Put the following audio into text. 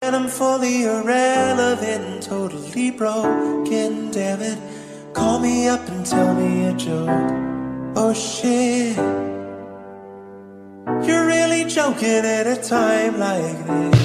And I'm fully irrelevant, totally broken, damn it. Call me up and tell me a joke. Oh shit, you're really joking at a time like this.